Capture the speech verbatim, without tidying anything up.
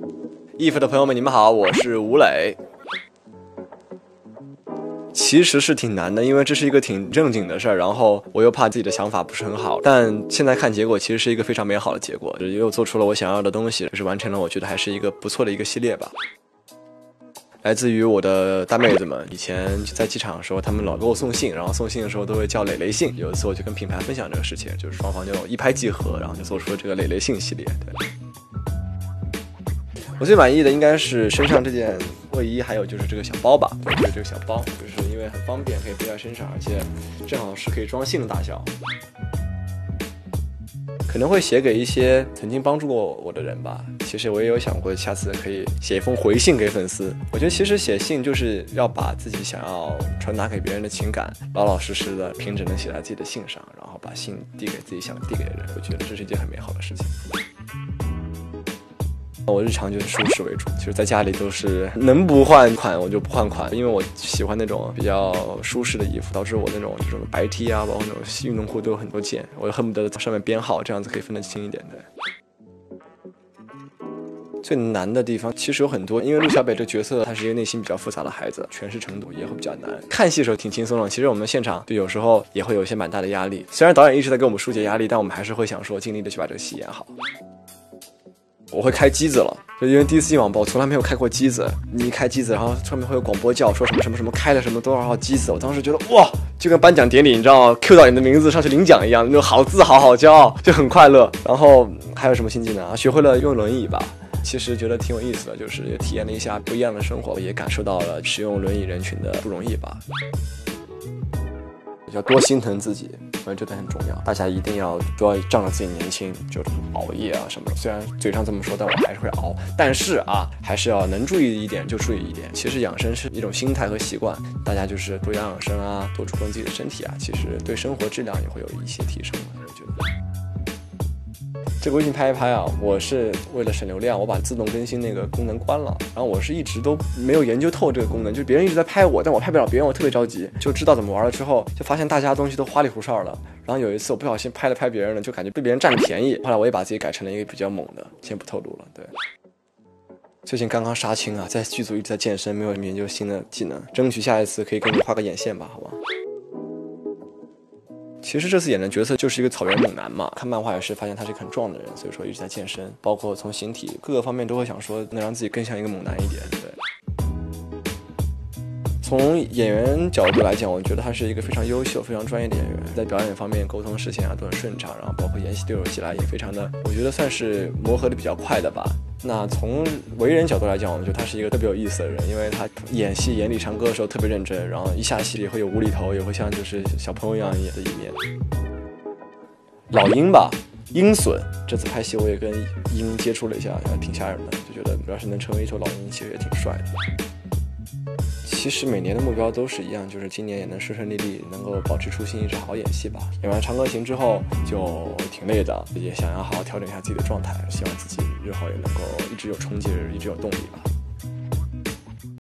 E F 的朋友们，你们好，我是吴磊。其实是挺难的，因为这是一个挺正经的事儿，然后我又怕自己的想法不是很好，但现在看结果，其实是一个非常美好的结果，又做出了我想要的东西，就是完成了我觉得还是一个不错的一个系列吧。来自于我的大妹子们，以前在机场的时候，他们老给我送信，然后送信的时候都会叫磊磊信。有一次我就跟品牌分享这个事情，就是双方就一拍即合，然后就做出了这个磊磊信系列。对，我最满意的应该是身上这件卫衣，还有就是这个小包吧。对，就是这个小包，就是因为很方便，可以背在身上，而且正好是可以装信的大小。可能会写给一些曾经帮助过我的人吧。其实我也有想过，下次可以写一封回信给粉丝。我觉得其实写信就是要把自己想要传达给别人的情感，老老实实的、平整的写在自己的信上，然后把信递给自己想递给的人。我觉得这是一件很美好的事情。我日常就是舒适为主，就是在家里都是能不换款我就不换款，因为我喜欢那种比较舒适的衣服，导致我那种这种白 T 啊，包括那种运动裤都有很多件，我恨不得上面编号，这样子可以分得清一点的。最难的地方其实有很多，因为陆小北这个角色他是一个内心比较复杂的孩子，诠释程度也会比较难。看戏的时候挺轻松的，其实我们现场就有时候也会有一些蛮大的压力，虽然导演一直在给我们疏解压力，但我们还是会想说尽力的去把这个戏演好。我会开机子了，就因为第一次进网吧，我从来没有开过机子。你一开机子，然后上面会有广播叫说什么什么什么开了什么多少号机子，我当时觉得哇，就跟颁奖典礼你知道 Q 到你的名字上去领奖一样，那种好自豪好骄傲，就很快乐。然后还有什么新技能啊？学会了用轮椅吧，其实觉得挺有意思的，就是也体验了一下不一样的生活，也感受到了使用轮椅人群的不容易吧。要多心疼自己，我觉得很重要。大家一定要不要仗着自己年轻就熬夜啊什么的。虽然嘴上这么说，但我还是会熬。但是啊，还是要能注意一点就注意一点。其实养生是一种心态和习惯，大家就是多养养生啊，多注重自己的身体啊，其实对生活质量也会有一些提升。我觉得这个微信拍一拍啊，我是为了省流量，我把自动更新那个功能关了。然后我是一直都没有研究透这个功能，就是别人一直在拍我，但我拍不了别人，我特别着急。就知道怎么玩了之后，就发现大家东西都花里胡哨了。然后有一次我不小心拍了拍别人了，就感觉被别人占了便宜。后来我也把自己改成了一个比较猛的，先不透露了。对，最近刚刚杀青啊，在剧组一直在健身，没有研究新的技能，争取下一次可以给你画个眼线吧，好吧？其实这次演的角色就是一个草原猛男嘛，看漫画也是发现他是一个很壮的人，所以说一直在健身，包括从形体各个方面都会想说能让自己更像一个猛男一点。对，从演员角度来讲，我觉得他是一个非常优秀、非常专业的演员，在表演方面沟通事情啊都很顺畅，然后包括演戏对手戏来也非常的，我觉得算是磨合的比较快的吧。那从为人角度来讲，我觉得他是一个特别有意思的人，因为他演戏、演里唱歌的时候特别认真，然后一下戏也会有无厘头，也会像就是小朋友一样演的一面。老鹰吧，鹰隼，这次拍戏我也跟鹰接触了一下，挺吓人的，就觉得要是能成为一头老鹰，其实也挺帅的。其实每年的目标都是一样，就是今年也能顺顺利利，能够保持初心，一直好好演戏吧。演完《长歌行》之后就挺累的，也想要好好调整一下自己的状态，希望自己日后也能够一直有冲劲，一直有动力吧。